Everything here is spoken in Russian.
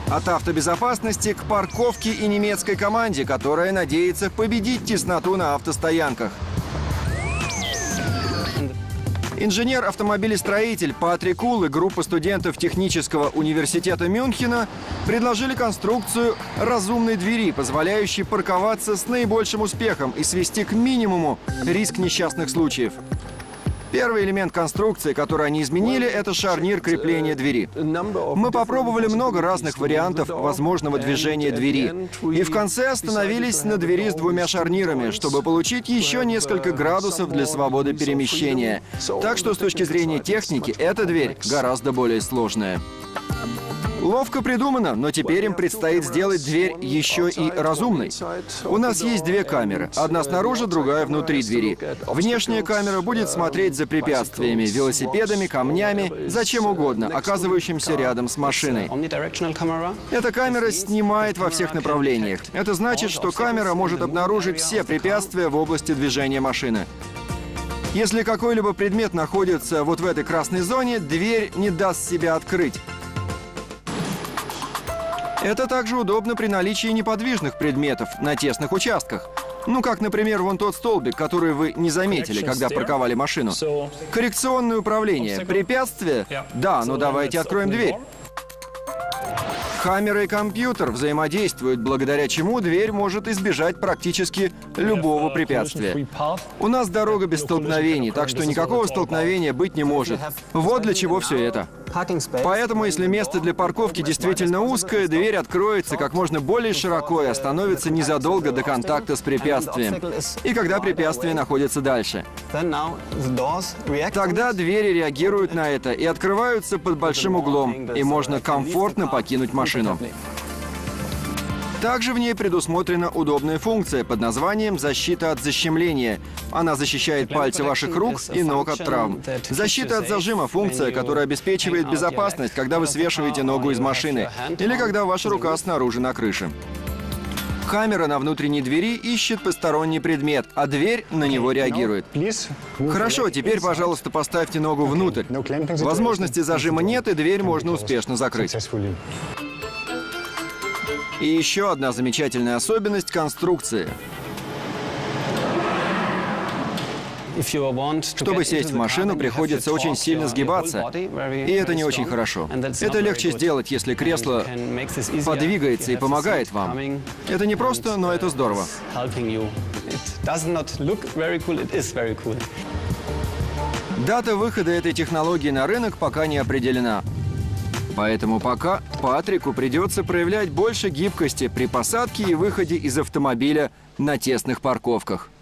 От автобезопасности к парковке и немецкой команде, которая надеется победить тесноту на автостоянках. Инженер-автомобилестроитель Патрик Улл и группа студентов Технического университета Мюнхена предложили конструкцию разумной двери, позволяющей парковаться с наибольшим успехом и свести к минимуму риск несчастных случаев. Первый элемент конструкции, который они изменили, это шарнир крепления двери. Мы попробовали много разных вариантов возможного движения двери. И в конце остановились на двери с двумя шарнирами, чтобы получить еще несколько градусов для свободы перемещения. Так что с точки зрения техники, эта дверь гораздо более сложная. Ловко придумано, но теперь им предстоит сделать дверь еще и разумной. У нас есть две камеры. Одна снаружи, другая внутри двери. Внешняя камера будет смотреть за препятствиями, велосипедами, камнями, за чем угодно, оказывающимся рядом с машиной. Эта камера снимает во всех направлениях. Это значит, что камера может обнаружить все препятствия в области движения машины. Если какой-либо предмет находится вот в этой красной зоне, дверь не даст себя открыть. Это также удобно при наличии неподвижных предметов на тесных участках. Ну, как, например, вон тот столбик, который вы не заметили, когда парковали машину. Коррекционное управление. Препятствие? Да, но давайте откроем дверь. Камера и компьютер взаимодействуют, благодаря чему дверь может избежать практически любого препятствия. У нас дорога без столкновений, так что никакого столкновения быть не может. Вот для чего все это. Поэтому, если место для парковки действительно узкое, дверь откроется как можно более широко и остановится незадолго до контакта с препятствием. И когда препятствие находится дальше. Тогда двери реагируют на это и открываются под большим углом, и можно комфортно покинуть машину. Также в ней предусмотрена удобная функция под названием «Защита от защемления». Она защищает пальцы ваших рук и ног от травм. Защита от зажима – функция, которая обеспечивает безопасность, когда вы свешиваете ногу из машины или когда ваша рука снаружи на крыше. Камера на внутренней двери ищет посторонний предмет, а дверь на него реагирует. Хорошо, теперь, пожалуйста, поставьте ногу внутрь. Возможности зажима нет, и дверь можно успешно закрыть. И еще одна замечательная особенность конструкции. Чтобы сесть в машину, приходится очень сильно сгибаться, и это не очень хорошо. Это легче сделать, если кресло подвигается и помогает вам. Это не просто, но это здорово. Дата выхода этой технологии на рынок пока не определена. Поэтому пока Патрику придется проявлять больше гибкости при посадке и выходе из автомобиля на тесных парковках.